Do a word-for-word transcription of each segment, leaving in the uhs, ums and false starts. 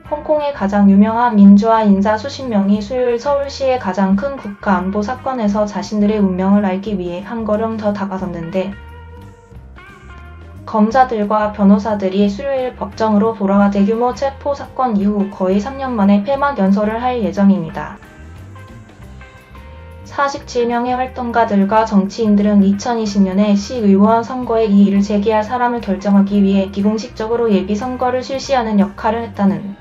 홍콩의 가장 유명한 민주화 인사 수십 명이 수요일 서울시의 가장 큰 국가안보 사건에서 자신들의 운명을 알기 위해 한 걸음 더 다가섰는데, 검사들과 변호사들이 수요일 법정으로 돌아와 대규모 체포 사건 이후 거의 삼 년 만에 폐막 연설을 할 예정입니다. 사십칠 명의 활동가들과 정치인들은 이천이십 년에 시의원 선거에 이의를 제기할 사람을 결정하기 위해 비공식적으로 예비선거를 실시하는 역할을 했다는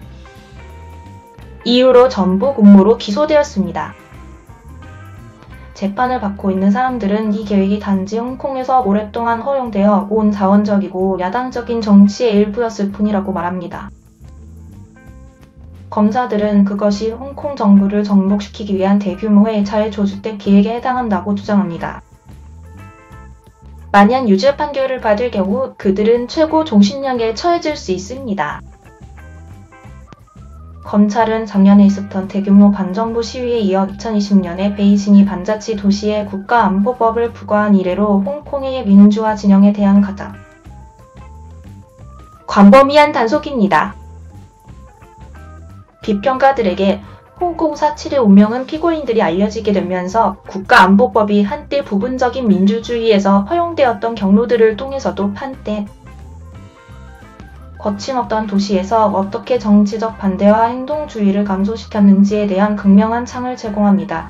이유로 전부 공모로 기소되었습니다. 재판을 받고 있는 사람들은 이 계획이 단지 홍콩에서 오랫동안 허용되어 온 자원적이고 야당적인 정치의 일부였을 뿐이라고 말합니다. 검사들은 그것이 홍콩 정부를 정복시키기 위한 대규모의 자해조주된 기획에 해당한다고 주장합니다. 만약 유죄 판결을 받을 경우 그들은 최고 종신형에 처해질 수 있습니다. 검찰은 작년에 있었던 대규모 반정부 시위에 이어 이천이십 년에 베이징이 반자치 도시에 국가안보법을 부과한 이래로 홍콩의 민주화 진영에 대한 가장 광범위한 단속입니다. 비평가들에게 홍콩 사칠의 운명은 피고인들이 알려지게 되면서 국가안보법이 한때 부분적인 민주주의에서 허용되었던 경로들을 통해서도 한때 거침없던 도시에서 어떻게 정치적 반대와 행동주의를 감소시켰는지에 대한 극명한 창을 제공합니다.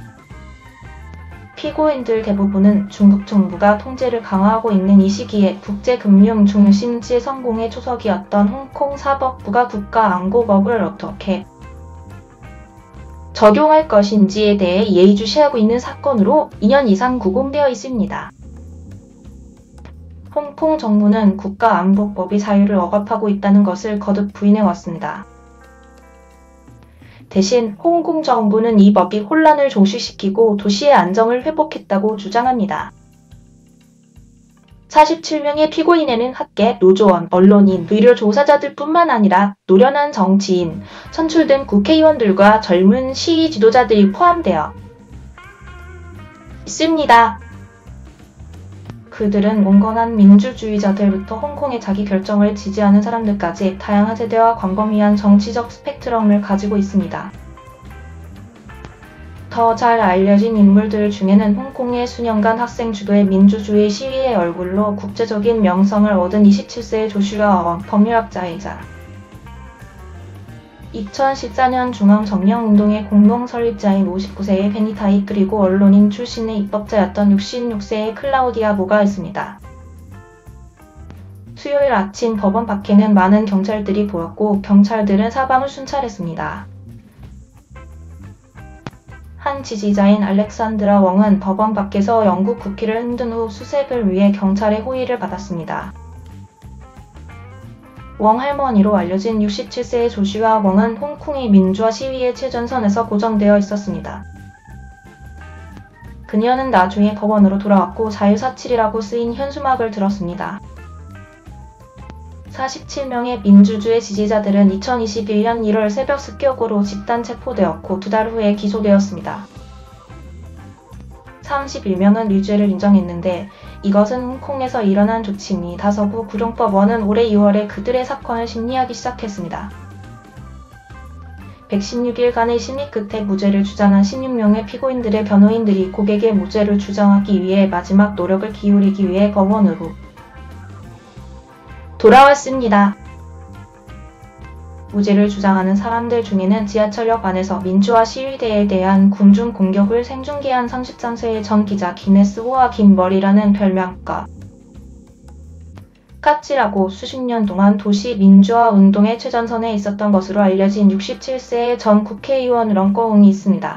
피고인들 대부분은 중국 정부가 통제를 강화하고 있는 이 시기에 국제금융 중심지 성공의 초석이었던 홍콩 사법부가 국가안보법을 어떻게 적용할 것인지에 대해 예의주시하고 있는 사건으로 이 년 이상 구금되어 있습니다. 홍콩 정부는 국가안보법이 자유를 억압하고 있다는 것을 거듭 부인해왔습니다. 대신 홍콩 정부는 이 법이 혼란을 종식시키고 도시의 안정을 회복했다고 주장합니다. 사십칠 명의 피고인에는 학계, 노조원, 언론인, 의료 조사자들 뿐만 아니라 노련한 정치인, 선출된 국회의원들과 젊은 시위 지도자들이 포함되어 있습니다. 그들은 온건한 민주주의자들부터 홍콩의 자기 결정을 지지하는 사람들까지 다양한 세대와 광범위한 정치적 스펙트럼을 가지고 있습니다. 더 잘 알려진 인물들 중에는 홍콩의 수년간 학생 주도의 민주주의 시위의 얼굴로 국제적인 명성을 얻은 이십칠 세의 조슈아 웡 법률학자이자 이천십사 년 중앙점령운동의 공동설립자인 오십구 세의 페니 타이 그리고 언론인 출신의 입법자였던 육십육 세의 클라우디아 모가 있습니다. 수요일 아침 법원 밖에는 많은 경찰들이 보였고 경찰들은 사방을 순찰했습니다. 한 지지자인 알렉산드라 웡은 법원 밖에서 영국 국기를 흔든 후 수색을 위해 경찰의 호의를 받았습니다. 웡 할머니로 알려진 육십칠 세의 조슈아 웡은 홍콩의 민주화 시위의 최전선에서 고정되어 있었습니다. 그녀는 나중에 법원으로 돌아왔고 자유사칠이라고 쓰인 현수막을 들었습니다. 사십칠 명의 민주주의 지지자들은 이천이십일 년 일월 새벽 습격으로 집단 체포되었고 두 달 후에 기소되었습니다. 삼십일 명은 유죄를 인정했는데 이것은 홍콩에서 일어난 조치니 다서구 구룡법원은 올해 이월에 그들의 사건을 심리하기 시작했습니다. 백십육 일간의 심리 끝에 무죄를 주장한 십육 명의 피고인들의 변호인들이 고객의 무죄를 주장하기 위해 마지막 노력을 기울이기 위해 법원으로 돌아왔습니다. 무죄를 주장하는 사람들 중에는 지하철역 안에서 민주화 시위대에 대한 군중 공격을 생중계한 삼십삼 세의 전 기자 기네스 호아 긴머리라는 별명가 까치라고 수십 년 동안 도시 민주화 운동의 최전선에 있었던 것으로 알려진 육십칠 세의 전 국회의원 런꺼웅이 있습니다.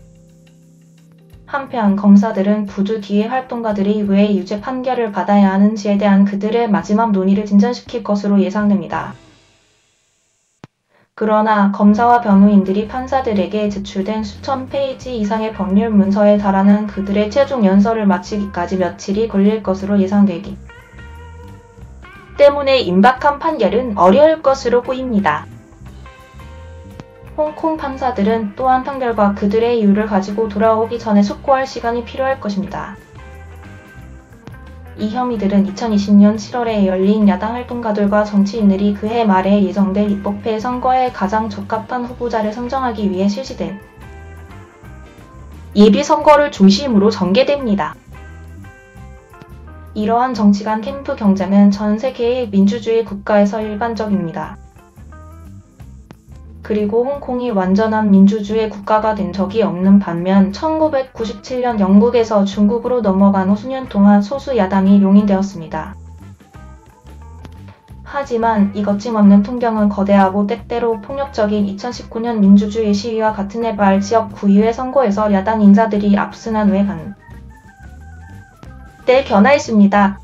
한편 검사들은 부두 뒤에 활동가들이 왜 유죄 판결을 받아야 하는지에 대한 그들의 마지막 논의를 진전시킬 것으로 예상됩니다. 그러나 검사와 변호인들이 판사들에게 제출된 수천 페이지 이상의 법률 문서에 달하는 그들의 최종 연설을 마치기까지 며칠이 걸릴 것으로 예상되기 때문에 임박한 판결은 어려울 것으로 보입니다. 홍콩 판사들은 또한 판결과 그들의 이유를 가지고 돌아오기 전에 숙고할 시간이 필요할 것입니다. 이 혐의들은 이천이십 년 칠월에 열린 야당 활동가들과 정치인들이 그해 말에 예정될 입법회 선거에 가장 적합한 후보자를 선정하기 위해 실시된 예비선거를 중심으로 전개됩니다. 이러한 정치 간 캠프 경쟁은 전 세계의 민주주의 국가에서 일반적입니다. 그리고 홍콩이 완전한 민주주의 국가가 된 적이 없는 반면 천구백구십칠 년 영국에서 중국으로 넘어간 후 수년 동안 소수 야당이 용인되었습니다. 하지만 이 거침없는 풍경은 거대하고 때때로 폭력적인 이천십구 년 민주주의 시위와 같은 해 말 지역 구의회 선거에서 야당 인사들이 압승한 후에 간 때 변화했습니다.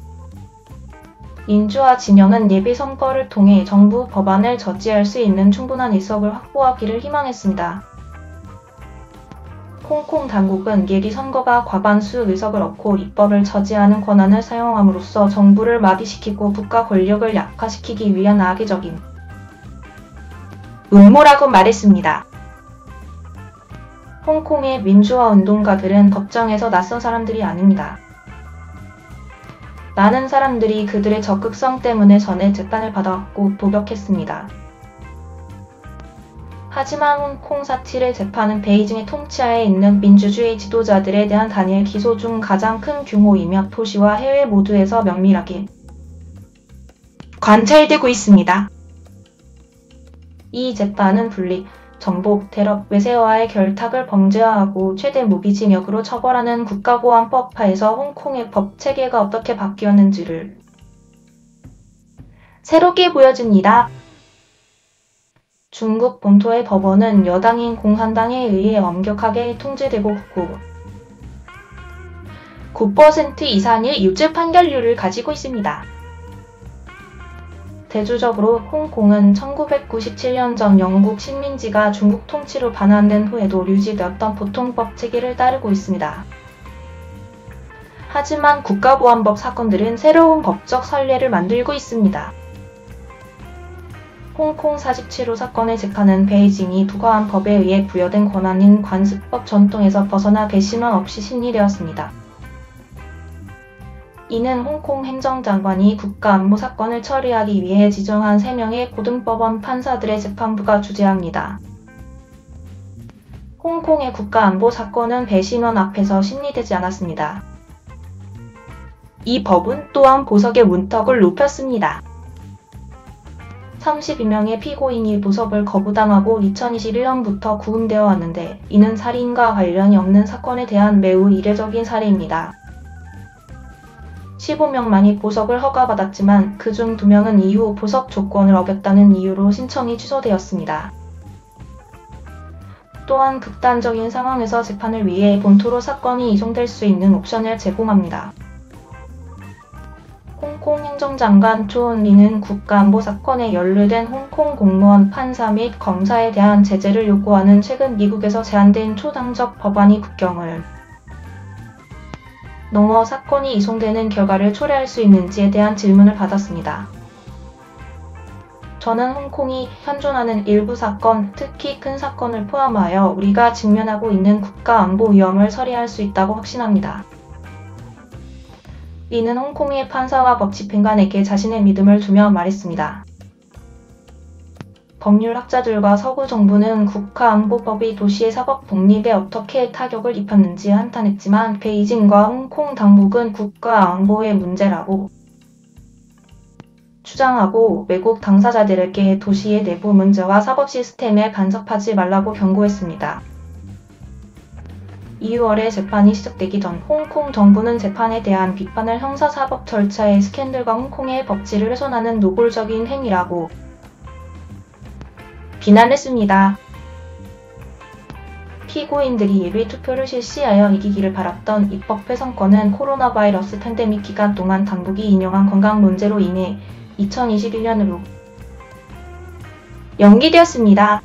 민주화 진영은 예비선거를 통해 정부 법안을 저지할 수 있는 충분한 의석을 확보하기를 희망했습니다. 홍콩 당국은 예비선거가 과반수 의석을 얻고 입법을 저지하는 권한을 사용함으로써 정부를 마비시키고 국가 권력을 약화시키기 위한 악의적인 음모라고 말했습니다. 홍콩의 민주화 운동가들은 법정에서 낯선 사람들이 아닙니다. 많은 사람들이 그들의 적극성 때문에 전에 재판을 받아왔고 도벽했습니다. 하지만 홍콩 사칠의 재판은 베이징의 통치하에 있는 민주주의 지도자들에 대한 단일 기소 중 가장 큰 규모이며 도시와 해외 모두에서 면밀하게 관찰되고 있습니다. 이 재판은 분리, 정복, 테러, 외세와의 결탁을 범죄화하고 최대 무기징역으로 처벌하는 국가보안법 하에서 홍콩의 법 체계가 어떻게 바뀌었는지를 새롭게 보여줍니다. 중국 본토의 법원은 여당인 공산당에 의해 엄격하게 통제되고 구 퍼센트 이상의 유죄 판결률을 가지고 있습니다. 대조적으로 홍콩은 천구백구십칠 년 전 영국 식민지가 중국 통치로 반환된 후에도 유지되었던 보통법 체계를 따르고 있습니다. 하지만 국가보안법 사건들은 새로운 법적 선례를 만들고 있습니다. 홍콩 사십칠 호 사건의 재판은 베이징이 부과한 법에 의해 부여된 권한인 관습법 전통에서 벗어나 배심원 없이 심리되었습니다. 이는 홍콩 행정장관이 국가안보 사건을 처리하기 위해 지정한 세 명의 고등법원 판사들의 재판부가 주재합니다. 홍콩의 국가안보 사건은 배심원 앞에서 심리되지 않았습니다. 이 법은 또한 보석의 문턱을 높였습니다. 삼십이 명의 피고인이 보석을 거부당하고 이천이십일 년부터 구금되어 왔는데 이는 살인과 관련이 없는 사건에 대한 매우 이례적인 사례입니다. 십오 명만이 보석을 허가받았지만 그중 두 명은 이후 보석 조건을 어겼다는 이유로 신청이 취소되었습니다. 또한 극단적인 상황에서 재판을 위해 본토로 사건이 이송될 수 있는 옵션을 제공합니다. 홍콩 행정장관 존 리는 국가안보 사건에 연루된 홍콩 공무원, 판사 및 검사에 대한 제재를 요구하는 최근 미국에서 제안된 초당적 법안이 국경을 넘어 사건이 이송되는 결과를 초래할 수 있는지에 대한 질문을 받았습니다. 저는 홍콩이 현존하는 일부 사건, 특히 큰 사건을 포함하여 우리가 직면하고 있는 국가안보 위험을 처리할 수 있다고 확신합니다. 리는 홍콩의 판사와 법집행관에게 자신의 믿음을 주며 말했습니다. 법률학자들과 서구 정부는 국가안보법이 도시의 사법 독립에 어떻게 타격을 입혔는지 한탄했지만 베이징과 홍콩 당국은 국가안보의 문제라고 주장하고 외국 당사자들에게 도시의 내부 문제와 사법 시스템에 간섭하지 말라고 경고했습니다. 이월에 재판이 시작되기 전 홍콩 정부는 재판에 대한 비판을 형사사법 절차의 스캔들과 홍콩의 법치를 훼손하는 노골적인 행위라고 비난했습니다. 피고인들이 예비투표를 실시하여 이기기를 바랐던 입법회 선거는 코로나 바이러스 팬데믹 기간 동안 당국이 인용한 건강 문제로 인해 이천이십일 년으로 연기되었습니다.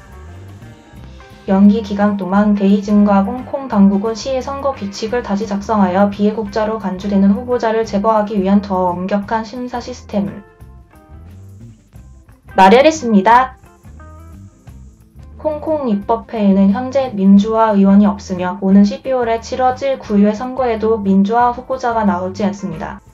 연기 기간 동안 베이징과 홍콩 당국은 시의 선거 규칙을 다시 작성하여 비애국자로 간주되는 후보자를 제거하기 위한 더 엄격한 심사 시스템을 마련했습니다. 홍콩 입법회에는 현재 민주화 의원이 없으며 오는 십이월에 치러질 구의회 선거에도 민주화 후보자가 나오지 않습니다.